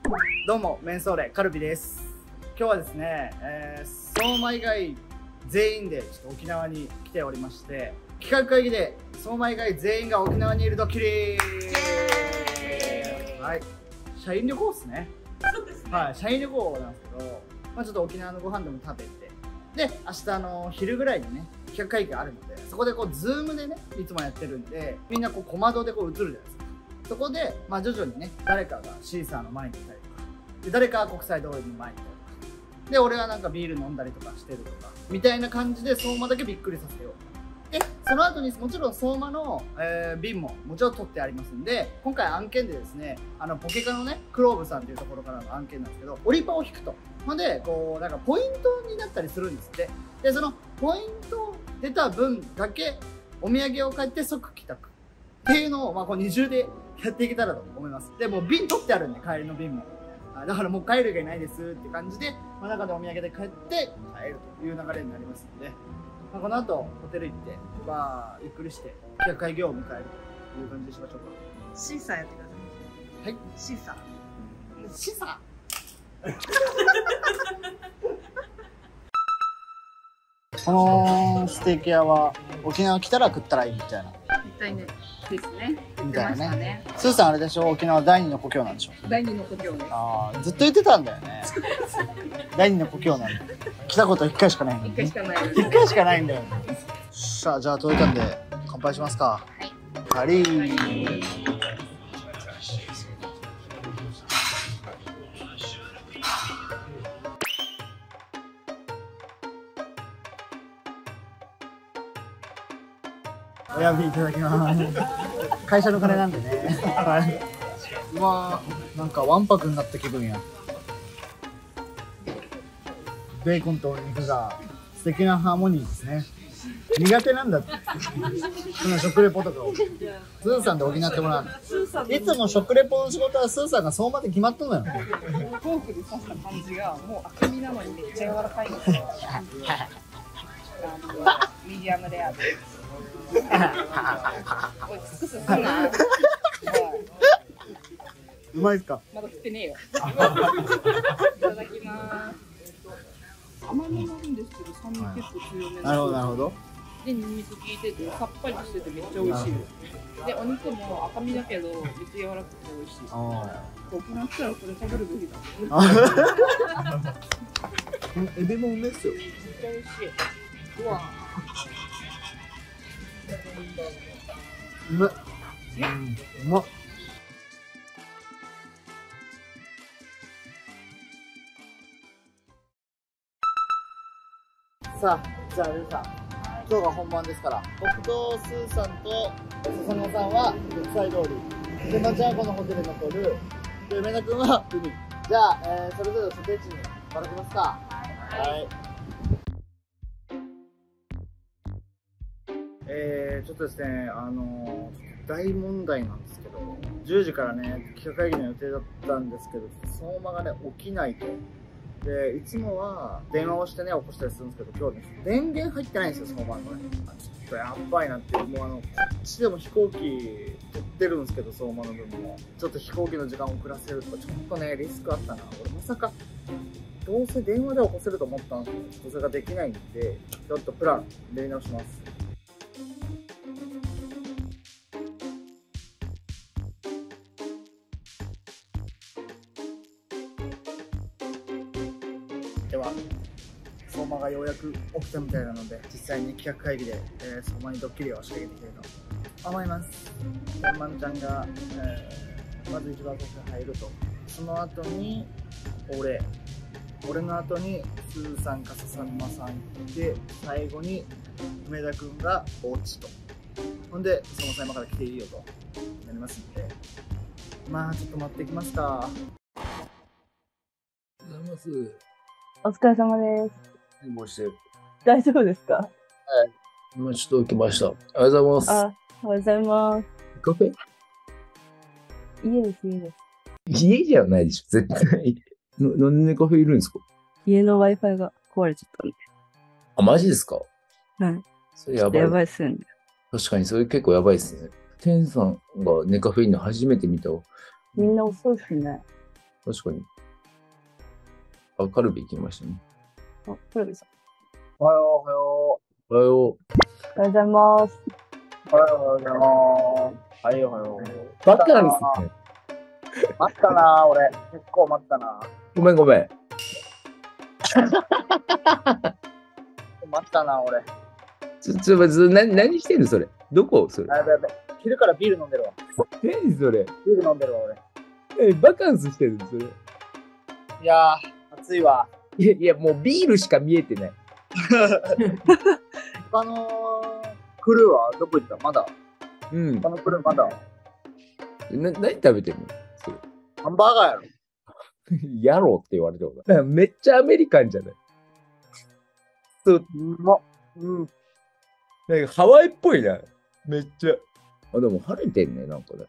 どうもメンソーレカルビです。今日はですね、相馬以外全員でちょっと沖縄に来ておりまして、企画会議で相馬以外全員が沖縄にいるドッキリ。はい、社員旅行ですね。 そうですね。 はい、社員旅行なんですけど、ちょっと沖縄のご飯でも食べて、で明日昼ぐらいにね企画会議があるので、そこでズームでねいつもやってるんで、みんな小窓で映るじゃないですか。そこで徐々にね誰かがシーサーの前にいたりとかで、誰かが国際通りの前にいたりとかで、俺はなんかビール飲んだりとかしてるとかみたいな感じで相馬だけびっくりさせよう。でその後にもちろん相馬の、便ももちろん取ってありますんで、今回案件でですね、ポケカのねクローブさんっていうところからの案件なんですけど、オリパを引くと、ほんでなんかポイントになったりするんですって。でそのポイント出た分だけお土産を買って即帰宅っていうのを二重でやっていけたらと思います。でもう便取ってあるんで、帰りの便も。だからもう帰るがいないですって感じで、中でお土産で帰って帰るという流れになりますので、この後ホテル行ってゆっくりして企画会議を迎えるという感じにしましょうか。 シーサーやってください。 はい、 シーサー。 シサこのステーキ屋は沖縄来たら食ったらいいみたいな。 絶対ね。ですね。 みたいなね。 ね。 スーさんあれでしょ、沖縄第二の故郷なんでしょ。 第二の故郷ね。 ああ、ずっと言ってたんだよね。第二の故郷なんで。来たこと1回しかないんだよね。 一回しかない。 1回しかないんだよね。さあ、じゃあ届いたんで乾杯しますか。 はい。 カリー。おやびいただきます。会社の金なんでね。はい。うわー、なんかわんぱくになった気分や。ベーコンとお肉が素敵なハーモニーですね。苦手なんだって。その食レポとかを。スーさんで補ってもらうの。いつも食レポの仕事はスーさんがそうまで決まったのよ。 フォークで刺した感じがもう赤身なのにめっちゃ柔らかいんですよ。ミディアムレアで。おい、尽くすすな。 うまいっすか。 まだ振ってねえよ。いただきます。甘みがあるんですけど、酸味結構強め。 なるほどなるほど。 で、ニンニク効いてて、さっぱりしててめっちゃ美味しいです。で、お肉も赤身だけど、めっちゃ柔らかくて美味しい。沖縄来たらこれ食べるべきだ。 エビもうめえっすよ。 めっちゃ美味しい。うわ。 うまっ。うまっ。さあ、じゃあルーさん、今日が本番ですから、僕とスーさんと笹野さんは国際通り、でまちゃんはこのホテルに残る、で梅田君は海。じゃあ、それぞれ所定地にばらけますか。はい。ちょっとですね、大問題なんですけど、10時からね、企画会議の予定だったんですけど、相馬がね、起きないと。で、いつもは電話をしてね、起こしたりするんですけど、今日ね、電源入ってないんですよ、相馬のね。ちょっとやばいなっていう、もうこっちでも飛行機取ってるんですけど、相馬の分も。ちょっと飛行機の時間を遅らせるとか、ちょっとね、リスクあったな。俺まさか、どうせ電話で起こせると思ったんですけど、ちょっとそれができないんで、ちょっとプラン、練り直します。では、相馬がようやく起きたみたいなので、実際に企画会議で、相馬にドッキリを仕掛けていきたいと思います。まんちゃんが、まず一番最初に入ると。その後に、俺の後に、スーさんか笹沼さん行って、最後に、梅田くんがおうちと。ほんで、その際今から来ていいよとなりますんで、ちょっと待っていきますか。 おはようございます。 お疲れ様です。 寝坊して。 大丈夫ですか？ 今ちょっと起きました。おはようございます。 おはようございます。 カフェ？ 家です、家です。 家じゃないでしょ、絶対。なんでカフェいるんですか？ 家の Wi-Fi が壊れちゃったんで。 あ、マジですか？ はい。 それやばい。 やばいっすよね。 確かにそれ結構やばいっすね。テンさんがネカフェインの初めて見たわ。 みんな遅いっすね。 確かに。あ、カルビ行きましたね。 あ、黒木さん。 おはよう、おはよおはよおはようございます。 う。おはよう、おはようございます。はい、おはよう。 う。バカンスね。 待ったな、俺。結構待ったな。 ごめんごめん。 待ったな、俺。 何してんのそれ。どこそれ。 やべやべ。昼からビール飲んでるわ。 何それ。 ビール飲んでるわ、俺。 バカンスしてるのそれ。 いやー、暑いわ。 いや、もうビールしか見えてない。 他のクルーはどこ行った？まだ。 うん。 他のクルーまだ。 何食べてんのそれ。 ハンバーガーやろ。 やろうって言われたことない。めっちゃアメリカンじゃない。そう、 うまっ。うん。 なんかハワイっぽいな。めっちゃ。あ、でも晴れてんね、なんかね。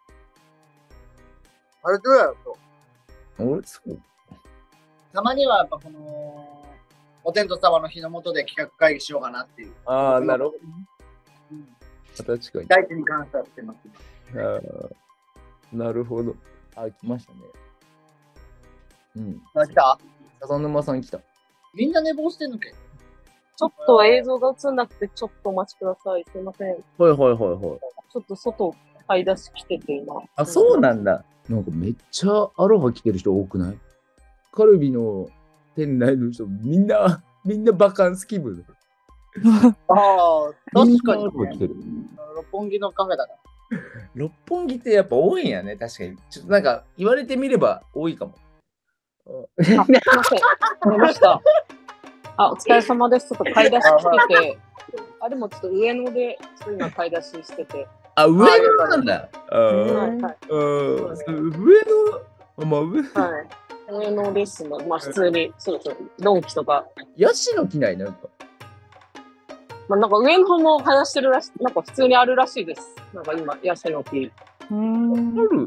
あれどうやろと。 俺、そう。 たまにはやっぱこの、お天道様の日の下で企画会議しようかなっていう。 ああ、なるほど。 うん確かに。 大地に関してはしてます。 あーなるほど。あ、来ましたね。うん。 あ、来た？ 笹沼さん来た。 みんな寝坊してんのけ？ ちょっと映像が映んなくて、ちょっとお待ちください。すいません。 はいはいはいはい。 ちょっと外、買い出し来てて、今。 あ、そうなんだ。なんかめっちゃアロハ着てる人多くない？カルビの店内の人、みんなバカンス気分。 ああ、確かに、 みんなアロハ着てる。 六本木のカフェだから。 六本木ってやっぱ多いんやね、確かに。ちょっとなんか言われてみれば多いかも。 あすいません。わかりました。あ、お疲れ様です。ちょっと買い出し来てて。あ、でもちょっと上野で、ちょっと今買い出ししてて。 あ、上野なんだ。あはい、はい。 上野、まあ上、 はい。上野ですね。まあ普通に、そうそう。ドンキとか。 ヤシの木ないなんか。 まあなんか上野も生やしてるらしい。なんか普通にあるらしいです。なんか今、ヤシの木。 ある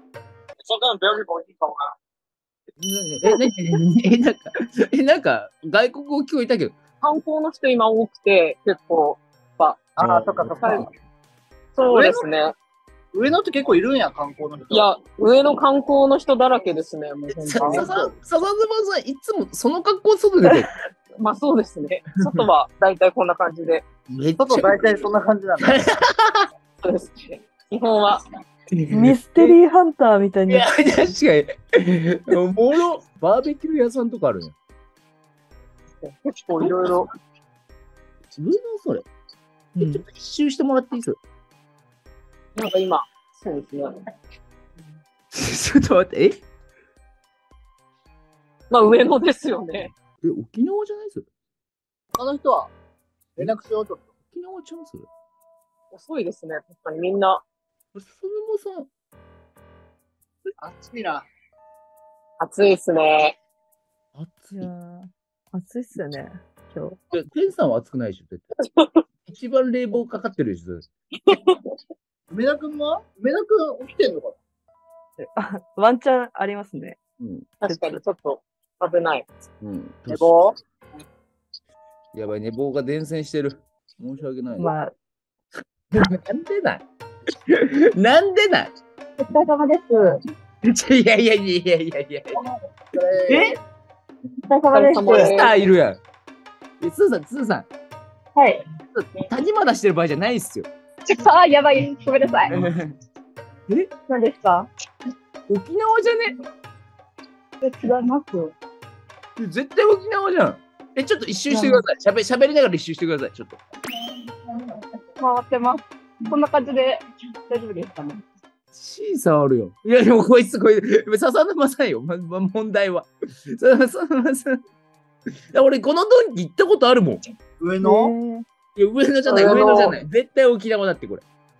なんか、外国語聞こえたけど。 観光の人今多くて、結構、 ああ、そっかそっか。 はいそうですね。 上野って結構いるんや、観光の人。 いや、上の観光の人だらけですね、もう本当に。 笹沼さん、いつもその格好外出てる。 まあそうですね。外は大体こんな感じで。 めっち外大体そんな感じなんだ。 そうですね。基本は。 ミステリーハンターみたいに。 いや、確かに。おもろ、バーベキュー屋さんとかあるやん。 結構いろいろ。 上野それ。ちょっと一周してもらっていいですか？ なんか今、そうですね。 ちょっと待って、 まあ上野ですよね。 沖縄じゃないそれ。 他の人は連絡しよう、ちょっと。 沖縄ちゃうそれ。 遅いですね。確かにみんな。 笹沼さん。 暑いな。 暑いですね。 暑い。 いやー暑いっすよね、今日。 天さんは暑くないでしょ、絶対。一番冷房かかってるでしょ。 梅田くんは梅田くん起きてんのかあワンチャンありますね。 うん。 確かにちょっと危ない。 うん。 な？寝坊？ やばい、寝坊が伝染してる。申し訳ない。 まあ、 なんでないなんでないお疲れ様です。 いやいやいやいやいやいや。えお疲れ様です。 スターいるやん。スーさん。 はい。 谷間出してる場合じゃないっすよ。 あ、やばい。ごめんなさい。 え何ですか？ 沖縄じゃね違いますよ。 絶対沖縄じゃん。ちょっと一周してください。喋りながら一周してください。ちょっと。 回ってます。こんな感じで大丈夫ですかね。 C さんあるよ。いや、でもこいつ、笹沼さんよ。問題は。笹沼さん。俺、このドンキ行ったことあるもん。 上野？ いや、上野じゃない、上野じゃない。絶対沖縄だって、これ。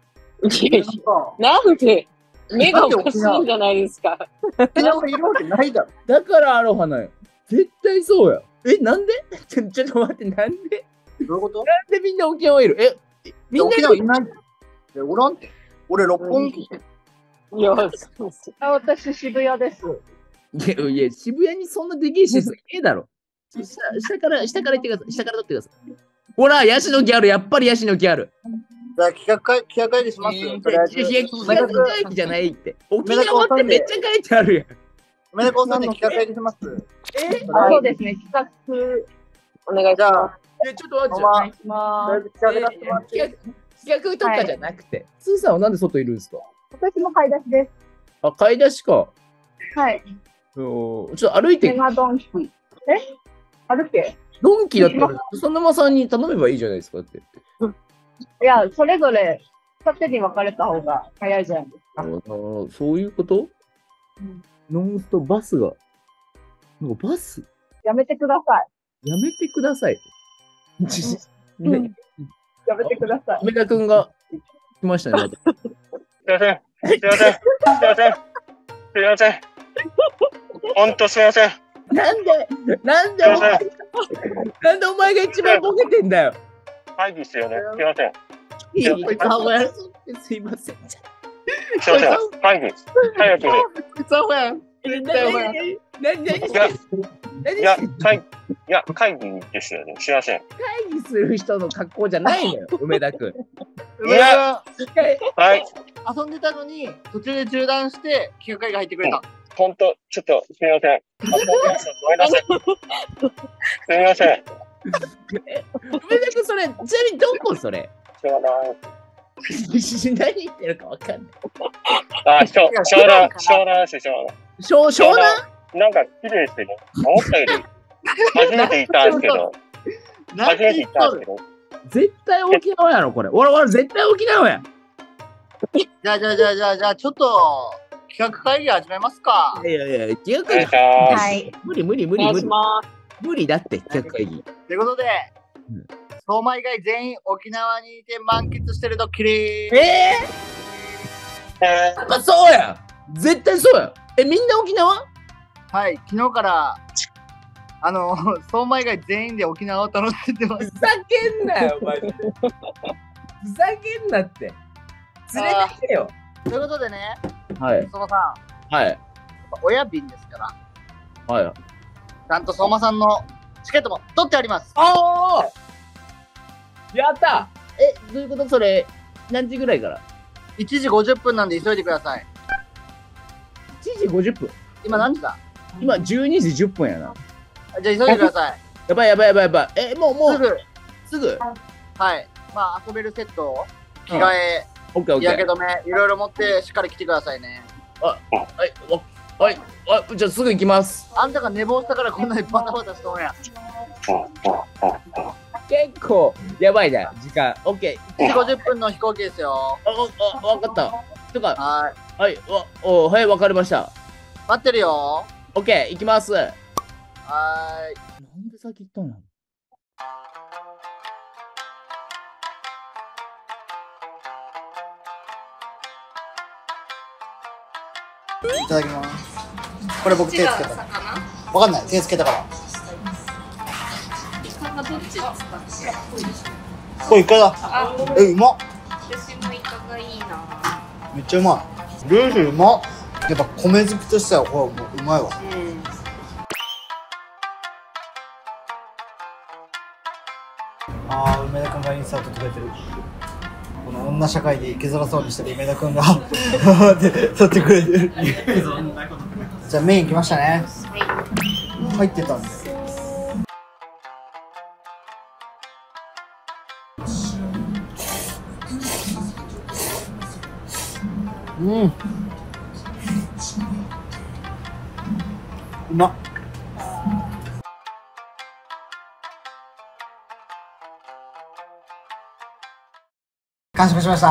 なんで目がおかしいんじゃないですか。 沖縄いるわけないだろ。 だからアロハなんよ。絶対そうや。なんでちょっと待って、なんでどういうこと？ なんでみんな沖縄いるみんな沖縄いない。おらんって。俺六本木。 いや、私渋谷です。 いや、渋谷にそんなでけえ施設ねえだろ。下から行ってください。下から取ってください。ほら、ヤシの木ある。やっぱりヤシの木ある。 じゃあ企画会議しますよ。とりあえずいや、企画会議じゃないって。沖縄ってめっちゃ書いてあるやん。 梅田高専で企画会議します。 そうですね、企画お願いしまちょっと待ってお願いします。 企画とかじゃなくて、スーさんはなんで外いるんですか？ 私も買い出しです。 あ、買い出しか。 はい。 ちょっと歩いて、 メガドンキ。歩け？ ドンキだったら、笹沼さんに頼めばいいじゃないですかって。 いや、それぞれ縦に分かれた方が早いじゃないですか。 そういうこと？ノンストバスが。なんかバスやめてください。 やめてください。 やめてください。 梅田くんが来ましたね。 すいません。すいません。すいません。すいません。ほんとすいません。 なんでお前が一番ボケてんだよ。 会議してよね。すいません。 すいません。 すいません。会議。早くね。会議ですよね。すいません。 会議する人の格好じゃないのよ、梅田くん。 梅田はい。 君、遊んでたのに、途中で中断して、企画会議入ってくれた。 ほんと、ちょっと、すみません。ごめんなさい。すみません。 梅田くん、それ、ちなみにどこそれ？ しょうがない。 何言ってるかわかんない。 あ、湘南市、 湘南？ なんか、綺麗ですね。思ったより、初めて行ったんですけど。 絶対沖縄やろ、これ。俺、絶対沖縄や。 じゃあ、ちょっと、企画会議始めますか。 いや、企画会議。 はい。 無理。無理だって、企画会議。 ということで、相馬以外全員沖縄にいて満喫してるドッキリ。 そうや。絶対そうや。みんな沖縄？ はい、昨日から、相馬以外全員で沖縄を楽しんでます。 ふざけんなよ、マジで。ふざけんなって。連れてきてよ。 ということでね、 はい。 相馬さん、 はい。 親便ですから、 はい。 ちゃんと相馬さんのチケットも取ってあります。 ああやった。どういうこと？それ、何時ぐらいから？ 1時50分なんで急いでください。 1時50分。 今何時だ？ 今12時10分やな。 じゃあ急いでください。 やばい。もう。すぐ。はい。 まあ、遊べるセット、着替え、日焼け止め、いろいろ持ってしっかり来てくださいね。 はい。じゃあすぐ行きます。 あんたが寝坊したからこんなにバタバタしとんや。 結構、やばいな、時間。オッケー。 1時50分の飛行機ですよ。 わかった。とか、 はい。 はい、わかりました。 待ってるよ。 オッケー、行きます。 なんで先行ったの？ いただきます。これ僕手つけた。わかんない。手つけたから。 イカがどっち使ってこれイカだ。うまっ。 私もイカがいいな。 めっちゃうまい。ルールうまっ。やっぱ米好きとしてはこれもううまいわ。梅田君がインサート撮ってくれてる。この女社会で生きづらそうにしてる梅田君がって撮ってくれてる。じゃあメイン来ましたね。入ってたんで。うまっ。完食しました。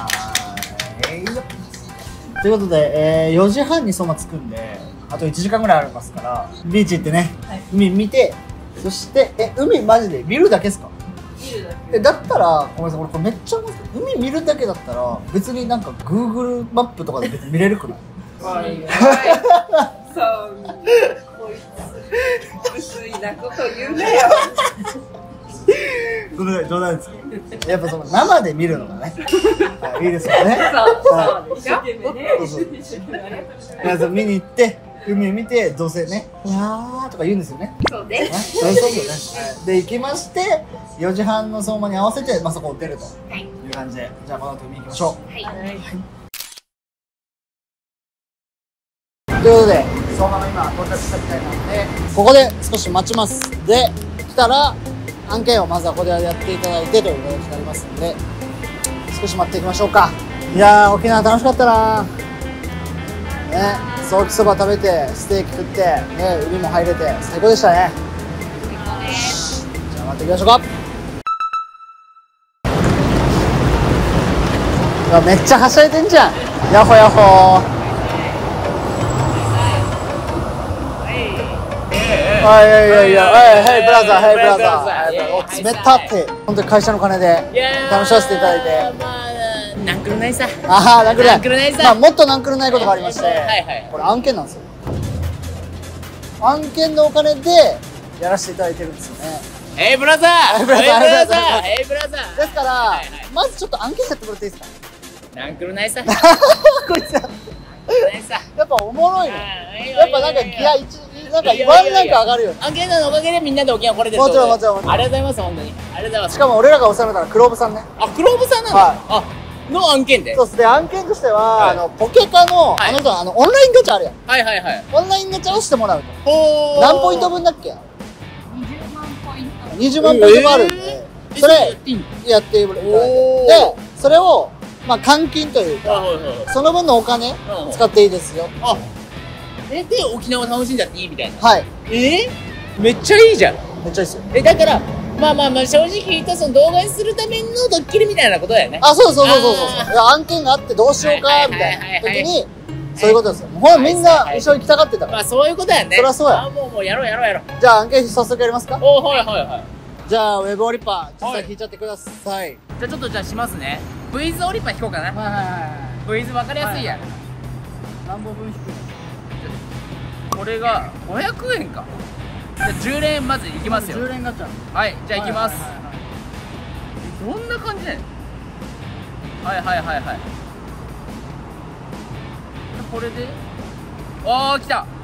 ということで、4時半に相馬着くんで、あと1時間ぐらいありますから、ビーチ行ってね、海見て、そして、海マジで見るだけですか？ 見るだけ。 だったら、ごめんなさい、俺これめっちゃ思うんですけど、海見るだけだったら、別になんか Google マップとかで別に見れるくない？ そう、こいつ、薄いなこと言うなよ。 ごめんなさい、冗談ですけど。やっぱその生で見るのがね、いいですよね。 そうでしょ。 皆さん見に行って、海見て、どうせね、うわーとか言うんですよね。 そうです。 そうですよね。で、行きまして、4時半の相馬に合わせて、そこを出るという感じで、じゃあこの後海行きましょう。ということで、相相馬の今到着したみたいなので、ここで少し待ちます。で来たら案件をまずはここでやっていただいてという形になりますので、少し待っていきましょうか。いやー、沖縄楽しかったなね。ソーキそば食べてステーキ食ってね、海も入れて最高でしたね。じゃあ待っていきましょうか。いやめっちゃはしゃいでんじゃん。ヤッホヤッホー。はい、ヘイブラザー、ヘイブラザー。冷たって、本当に会社の金で楽しませていただいて。 まあ、なんくるないさ。 ああ、なんくるない。 なんくるないさ。 まあ、もっとなんくるないことがありまして、 はいこれ案件なんですよ。案件のお金でやらせていただいてるんですよね。 ヘイブラザー、 ヘイブラザー、 ヘイブラザー、ヘイブラザー。 ですから、 はいはいまずちょっと案件やってもらっていいですか。 なんくるないさ。 こいつ、やないさ。 っぱおもろいの。やっぱなんかギア1、なんかいやワンランク上がるよね。 案件のおかげでみんなで沖縄来れてる。 もちろんもちろんもちろんありがとうございます、本当に。ありがとうございます。 しかも俺らがお世話になったらクローブさんね。 あ、クローブさんなの。 はいあ、の案件で。 そうっすね、案件としては、 はいポケカの、 はいオンラインガチャあるやん。 はいはいはい。 オンラインガチャをしてもらうと。 ほー。 何ポイント分だっけ 20万ポイント。 20万ポイントもあるんで、それやっていただいて、でそれをまあ換金というか、その分のお金使っていいですよ。 あ、で沖縄を楽しんじゃっていいみたいな。 はい、 めっちゃいいじゃん。 めっちゃいいですよ。 だからまあ正直言うとその動画にするためのドッキリみたいなことだよね。 あ、そういや案件があってどうしようかみたいな時にそういうことですよ。ほらみんな一緒に来たがってたから。 そういうことだよね。 そりゃそうや。 あ、もうやろう。 じゃあ案件早速やりますか。 お、はい。 じゃあウェブオリッパー実際引いちゃってください。 じゃあちょっとしますね。ブイズオリッパー引こうかな。ブイズ分かりやすいやん。 何本分引くの？ これが500円か。じゃあ10連まずいきますよ。 10連ガチャ。 はい、じゃあいきます。どんな感じなの？はい。これで、あー来た。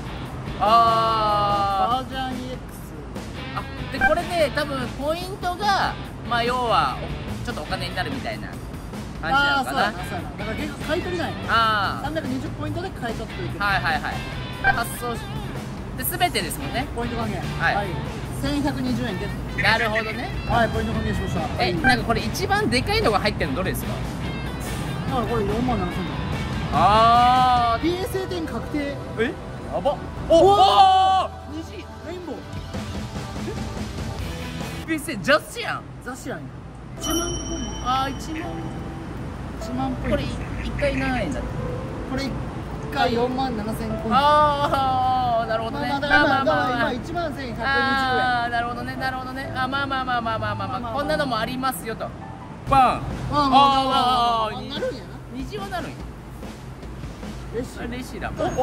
バージョン EX。 でこれで多分ポイントがまあ要はちょっとお金になるみたいな感じなのかな。 だから結構買い取りないの。320ポイントで買い取っていく。 はい。で発送しで全てですもんね。 ポイント還元。 はい。 1120円ゲット。 なるほどね。 はい、ポイント還元しました。 なんかこれ一番でかいのが入ってるのどれですか？ だからこれ4万7000円。 あー PSA 点確定。 やば。お虹レインボー。 PSA ジャスやん。 雑誌やん。1万ポイント。1万ポイント。 これ1回何円だって。 これ1回4万7000ポイント。 なるほどね。 今1万1120円。 なるほどね。まあこんなのもありますよと。バン。 なるんやな。 虹はなるんや。レシだ。 なんか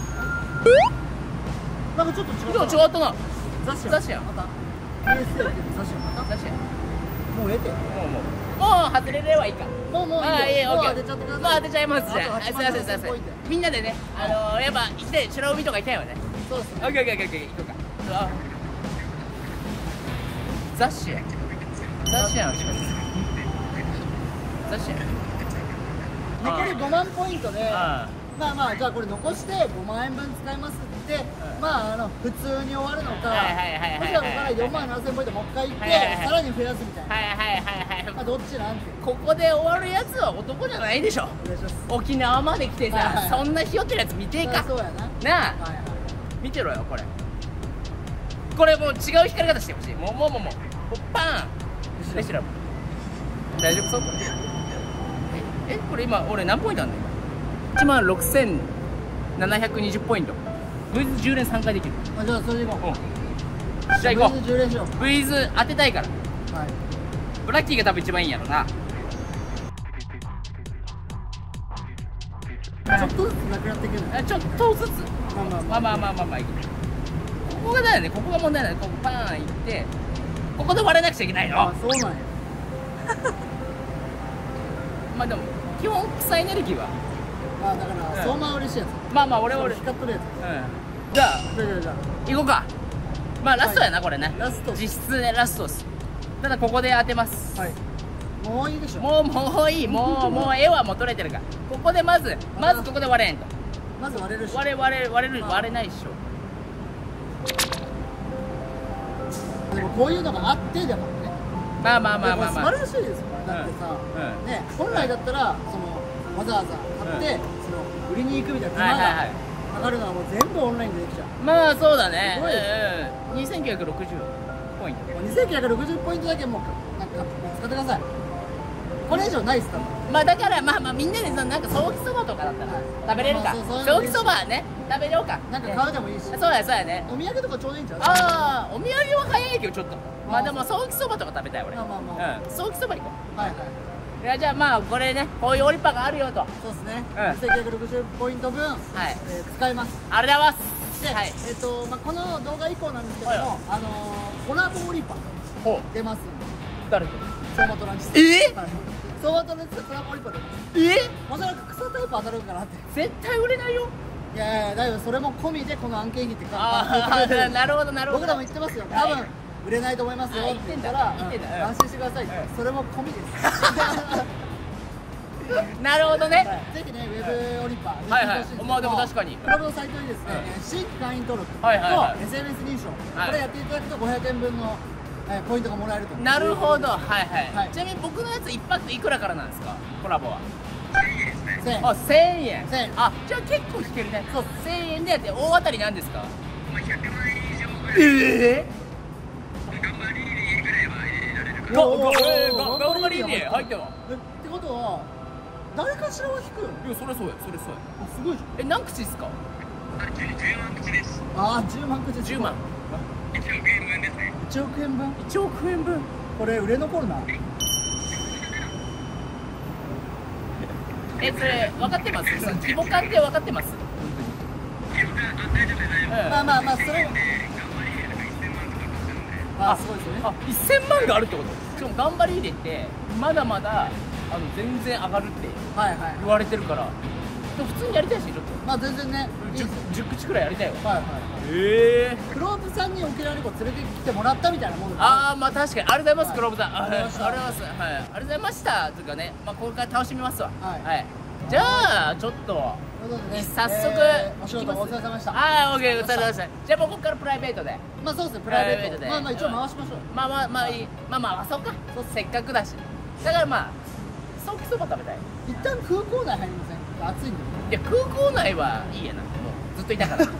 ちょっと違う。 違ったな。雑誌やん。 また PSA って雑誌やん。 雑誌やん。 もうええて。 もう外れればいいか。 もういいよ。 オッケー。 当てちゃってください。 まあ当てちゃいます。じゃああと8万すいません。みんなでね、やっぱ行きたい、白海とか行きたいよね。 そうですね。 オッケー行こうか。雑誌やん。 残り5万ポイントで、まあじゃあこれ残して5万円分使いますって、まあ普通に終わるのか、もしくはここから4万7000ポイントもう一回行って、さらに増やすみたいな。まあどっちなんて。 ここで終わるやつは男じゃないでしょ。 お願いします。 沖縄まで来てさ、そんなひよってるやつ見てえか。 そうやな。 なあ、見てろよこれ。これもう違う光り方してほしい。もうパン。レシラム。大丈夫そうこれ。これ今俺何ポイントあんの今？16720ポイント。ブイズ10連3回できる。 じゃあそれでいこう。 じゃあ行こ 10連しよう。 う。ブイズ当てたいから。 はい。 ブラッキーが多分一番いいんやろな。 ちょっとずつなくなっていける。 ちょっとずつ。 まあいい。ここがだよね。ここが問題なんだよ。ここパーン行ってここで割れなくちゃいけないの。 そうなんや。 まあでも基本草エネルギーはまあだから相馬は嬉しいやつ。 まあ俺光っとるやつ。 じゃあじゃあ行こうか。まあラストやなこれね。 ラスト。 実質でラストです。ただここで当てます。 はい。もういいでしょ。 もういい。もう絵はもう取れてるから。ここでまずここで割れんと。 まず割れるし。 割れないっしょ。 でもこういうのがあってでもね。 まあまあまあまあ素まあ。 晴らしいですよ。だってさ、ね、本来だったらそのわざわざ買ってその売りに行くみたいな手間がかかるのはもう全部オンラインでできちゃう。 まあそうだね。 すごい 2960ポイント。 もう2960ポイントだけもうなんか使ってください。これ以上ないっす多分。 まあだからまあみんなでさなんかソーキそばとかだったら食べれるか。 そうソーキそばね食べようか。 なんか買うでもいいし。 そうやね。 お土産とかちょうどいいんちゃう？ ああお土産は早いけどちょっと。まあでもソーキそばとか食べたい俺。 まあ。 ソーキそば行こはいはい。 う。いやじゃあまあこれねこういうオリパがあるよと。 そうですね。 うん 2960ポイント分使えます。 ありがとうございます。 で、 はいまあこの動画以降なんですけども、 はコラボオリパほう出ますんで。 誰と？ 相馬トランジスタ。はい相馬トランジスタコラボオリパ出ます。おそらく草タイプ当たるかなって。 絶対売れないよ。 いやだいぶそれも込みでこの案件費ってああなるほどなるほど。 僕らも言ってますよ。多分売れないと思いますよって言ったら言ってんだ安心してください。それも込みです。 なるほどね。 ぜひね、ウェブオリパー、 はいはいまあでも確かにクラブのサイトにですね、新規会員登録とはいはいはい SNS 認証、 はいこれやっていただくと500円分のポイントがもらえると。 なるほどはいははいい。ちなみに僕のやつ一泊いくらからなんですかコラボは。 1000円。 あ1000円。 1000円あじゃあ結構引けるね。そう1000円でやって大当たりなんですか。 おー頑張りで入っては。 ってことは、誰かしらは引くよね。 いやそれそうやそれそうや。 あすごいじゃん。 何口ですか。 ああ、10万口。 10万。 1億円分。 1億円分。 これ売れ残るな。 それ分かってます。その規模感って分かってます。 まあ、それあ、すごいですよね。 あ1000万があるってこと。しかも頑張り入れてまだまだ全然上がるってはい言われてるからでも普通にやりたいしちょっとまあ全然ね、いいですよ。 10口くらいやりたいよ。 はい。クローブさんに沖縄旅行連れてきてもらったみたいなもんだ。 ああまあ確かにありがとうございます、クローブさん。ありがとうございます。はいありがとうございましたというかね、まあこれから楽しみますわ。 はいじゃあちょっとということでね、 早速お仕事お疲れ様でした。 はい、オッケー、お疲れ様でした。じゃあもうここからプライベートで。 まあそうですね、プライベートでで。まあ一応回しましょう。 まあいい。まあそうか。せっかくだし。だからまあソーキそば食べたい。 一旦空港内入りません？暑いんで。 いや空港内はいいやな。もうずっといたから。ずっ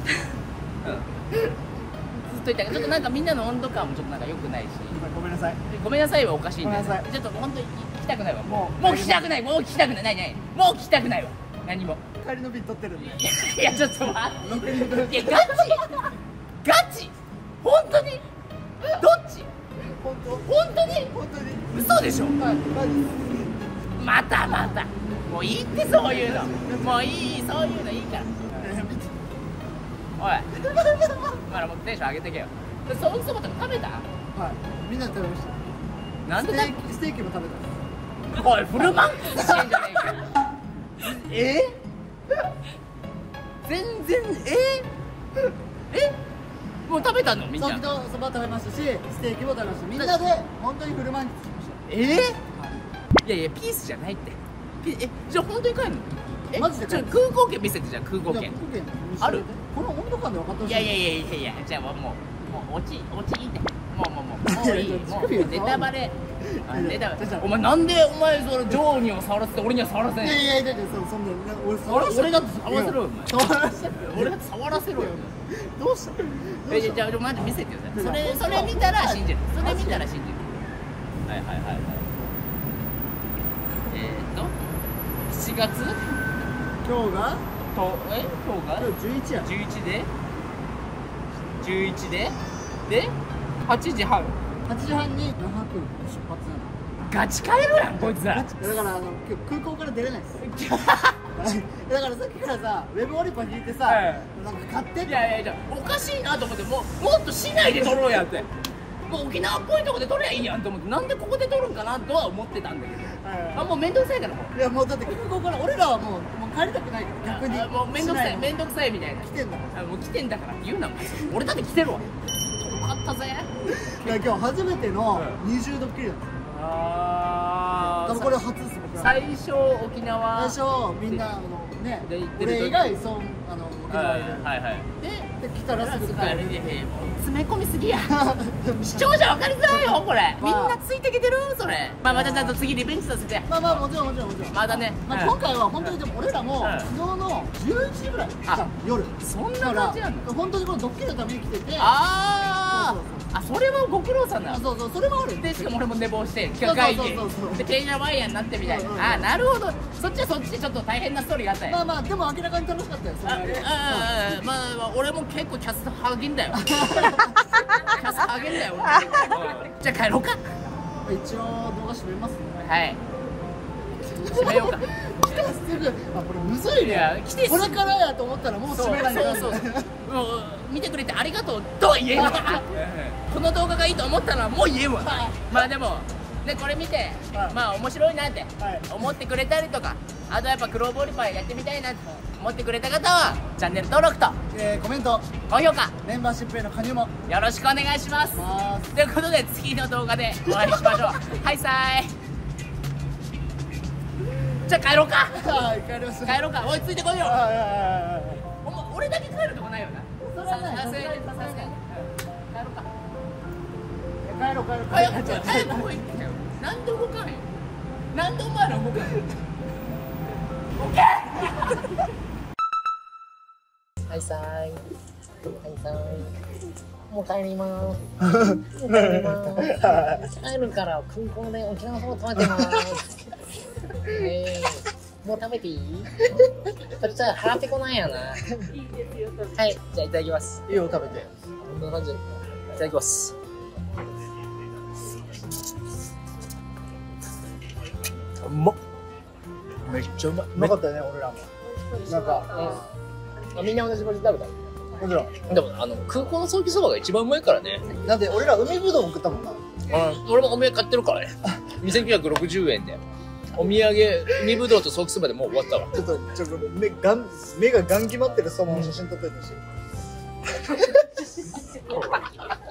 といたからちょっとなんかみんなの温度感もちょっとなんか良くないし。 ごめんなさい。 ごめんなさいはおかしいんで。 ごめんなさいちょっと本当に聞きたくないわ。 もう聞きたくない。もう聞きたくない。ない。もう聞きたくないわ。何も。 帰りの便取ってるんで。 いやちょっと待って。いやガチ本当にどっち本当本当に本当に。 嘘でしょ。 はい。 またもういいってそういうのもういいそういうのいいからおいまだもうテンション上げてけよ。ソーキそばとか食べた。 はい。みんなで食べました。 なんでステーキも食べた。 おいフル満喫してんじゃねえかよ。全然もう食べたのみんな。 ソーキとそば食べましたし、ステーキも食べました。みんなで本当にフル満喫しました。 いやピースじゃないってじゃあ本当に帰るのマジで帰る空港券見せて。じゃあ空港券ある。 この温度感で分かってほしい。 いやじゃあもう落ちいいってもういいもうネタバレお前なんでお前それジョーには触らせて俺には触らせない。 いやそんな俺だって触らせろよお前。 触らせろ俺だって触らせろよ。 どうしたじゃあマジ見せてください。それ見たら信じる。それ見たら信じる。はい7月今日が今日が今日11や。 11で8時半 8時半に那覇空港出発なの。 ガチ帰るやんこいつら。 だから今日空港から出れないです。だからさっきからさ、ウェブオリパ引いてさ、なんか買ってって。 いやおかしいなと思ってもっと市内で撮ろうやって。もう沖縄っぽいとこで撮りゃいいやんと思ってなんでここで撮るんかなとは思ってたんだけどもう面倒くさいからもう。 いやもうだって空港から俺らはもう帰りたくないから逆に。 もう面倒くさいみたいな。 来てんだかもう来てんだからって言うなお前。俺だって来てるわ。よかったぜ。 ら。今日初めての20度っきりだった。多分これ初です僕ら。 最初沖縄最初みんなねで行ってる時俺以外沖縄いる。 はいはい。 で来たらすぐ帰る。 詰め込みすぎや。視聴者分かりづらいよこれ。みんなついてきてるそれ。まあまたちゃんと次リベンジさせて。 まあまあもちろんもちろんもちろん。 まだね。 まあ今回は本当にでも俺らも昨日の11時ぐらい夜。 そんな感じなの。 本当にこのドッキリのために来てて。 ああ、それはご苦労さんだ。 そうそうそれもある。 でしかも俺も寝坊して企画会議でてんやわんやになってみたいな。あ、なるほど。そっちはそっちでちょっと大変なストーリーがあったよ。 まあまあでも明らかに楽しかったよ。 まあ俺も結構キャス励んだよ。キャス励んだよ俺。じゃあ帰ろうか。 一応動画閉めますね。 はい。閉めようか。 すぐ、あ、これむずいね。これからやと思ったらもう閉めないから。 そう見てくれてありがとうとは言えんわ。この動画がいいと思ったのはもう言えんわ。まあでもね、これ見てまあ面白いなって思ってくれたりとか、あとやっぱクローボールパイやってみたいなって思ってくれた方はチャンネル登録とコメント、 高評価、 メンバーシップへの加入もよろしくお願いします。ということで次の動画でお会いしましょう。はいさーい。じゃあ帰ろうか。 はい、帰ります。 帰ろうか。おいついてこいよ。 はいお前俺だけ帰るとこないよな。 それはない。 さすがに帰ろうか。 帰ろう帰ろう早く早くここ行ってよ。なんで動かんよ。なんでお前ら動かんよ。オッケー。はいさーい。はいさーい。もう帰りまーす。もう帰りまーす。帰るから空港で沖縄そば食べてまーす。もう食べていい？それじゃあ腹ペコなんやな。はい、じゃあいただきます。 いいよ、食べて。 こんな感じでいただきます。うまっ。めっちゃうまい。 うまかったよね、俺らも。なんか、 みんな同じ場所で食べた。 もちろん。 でも空港のソーキそばが一番うまいからね。 だって俺ら海ぶどう食ったもんな。 俺もお土産買ってるからね。2960円で。お土産、海ぶどうとソーキそばでもう終わったわ。 ちょっと目がガン決まってるそばの写真撮ってるし。